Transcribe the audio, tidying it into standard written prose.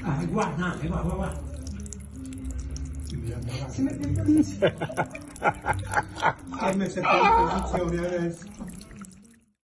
è qua, è qua. Si mette in posizione. Si è messa in posizione adesso.